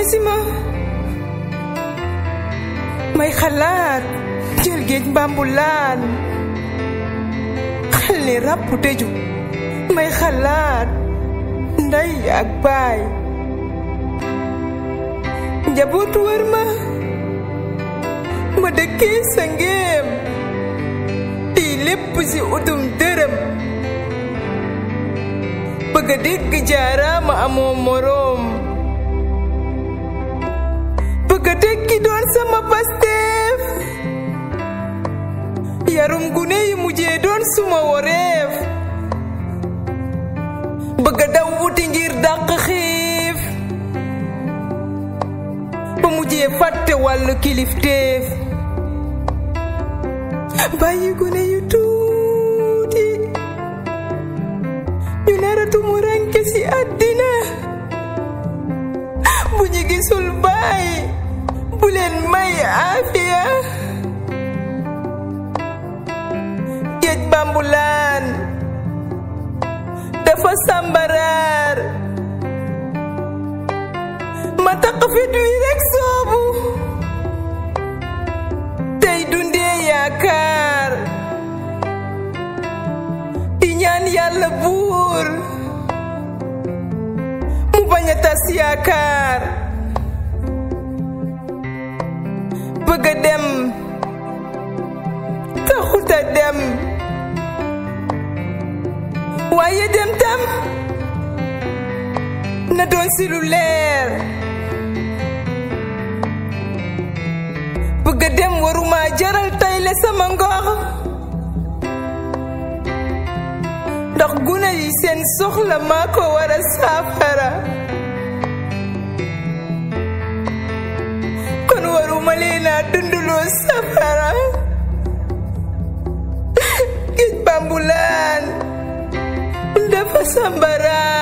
si ma may xalaat jël géej Mbambulaan xel ni ràpp tëju may xalaat ndey ak baay njaboot wër ma dëkkee sa ngéem di lépp si utum dërëm bëgg a dégg jaaraama amoo moroom bëgg a tekki doon sama Pastef yarum gune yi mujjee doon suma woreef bëgg a daw wuti ngir dàq xiif ba mujjee fàtte wàllu kilifteef bàyyi gune yu tuuti ñu nara tumuranke ci àddina bu ñu gisul baay bu leen may aafiya géej Mbambulaan dafa sàmbaraar ma taq fit wi rekk soobu tey dundee yaakaar di ñaan yàlla buur mu bañ a tas yaakaar bëgg a dem taxut a dem waaye dem tam na doon si lu leer bëgg a dem waruma jaral tayle sama ngox ndax gune yi seen soxla maa ko war a saafara kon waruma leena dunduloo safara géej Mbambulaan dafa sàmbaraar